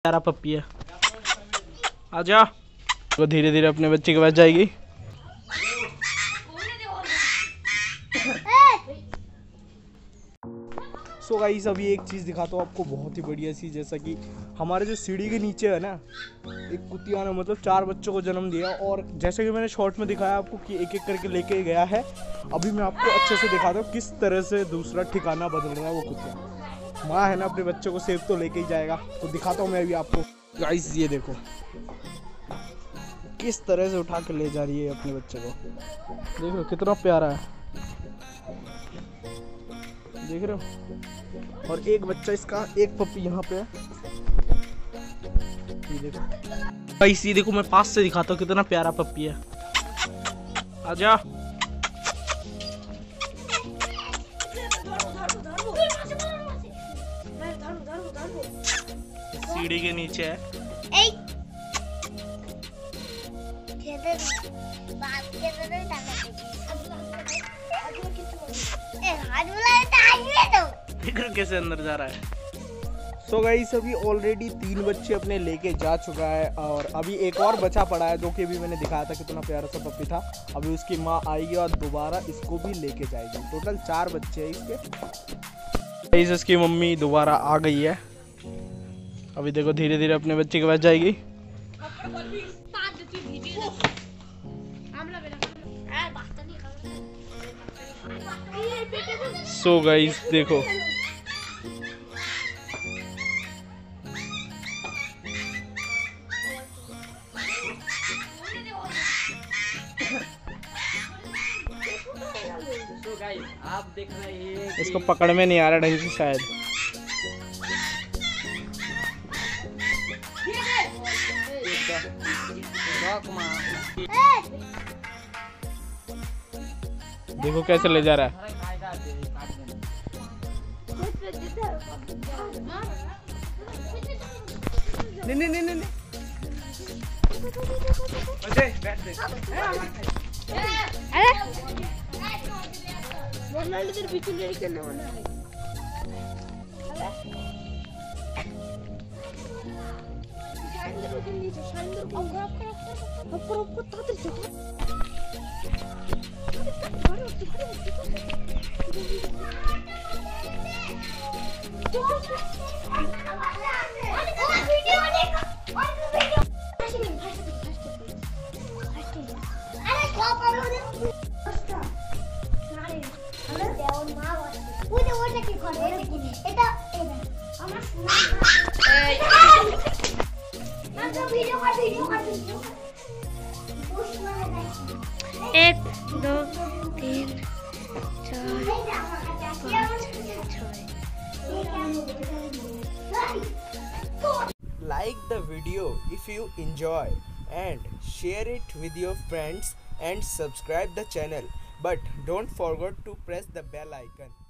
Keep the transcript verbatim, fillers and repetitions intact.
प्यारा पप्पी है। आजा। वो धीरे धीरे अपने बच्चे के पास जाएगी। सो गाइस अभी एक चीज़ दिखाता हूँ आपको बहुत ही बढ़िया सी, जैसा कि हमारे जो सीढ़ी के नीचे है ना, एक कुतिया ने मतलब चार बच्चों को जन्म दिया। और जैसे कि मैंने शॉर्ट में दिखाया आपको कि एक एक करके लेके गया है, अभी मैं आपको अच्छे से दिखाता हूँ किस तरह से दूसरा ठिकाना बदल रहा है वो कुतिया। माँ है ना, अपने बच्चों को सेफ तो लेके ही जाएगा, तो दिखाता हूँ मैं अभी आपको। गाइस ये देखो किस तरह से उठा के ले जा रही है अपने बच्चे को। देखो कितना प्यारा है, देख रहे हो। और एक बच्चा इसका, एक पप्पी यहाँ पे है, ये देखो गाइस। ये देखो मैं पास से दिखाता हूँ कितना प्यारा पप्पी है। आजा। सीढ़ी के नीचे है। कैसे अंदर जा रहा है। सो गाइस अभी ऑलरेडी तीन बच्चे अपने लेके जा चुका है, और अभी एक और बचा पड़ा है जो कि अभी मैंने दिखाया था कितना प्यारा सा पप्पी था। अभी उसकी माँ आएगी और दोबारा इसको भी लेके जाएगी। टोटल चार बच्चे हैं इसके। गाइस इसकी मम्मी दोबारा आ गई है। अभी देखो धीरे धीरे अपने बच्चे के पास जाएगी। सो गाइस देखो आप देख रहे हैं इसको पकड़ में नहीं आ रहा ढंग से शायद। देखो कैसे ले जा रहा है। नहीं नहीं नहीं नहीं अरे इधर पीछे ले करने वाला है। एक दो तीन चार Like the video if you enjoy, and share it with your friends, and subscribe the channel, but don't forget to press the bell icon.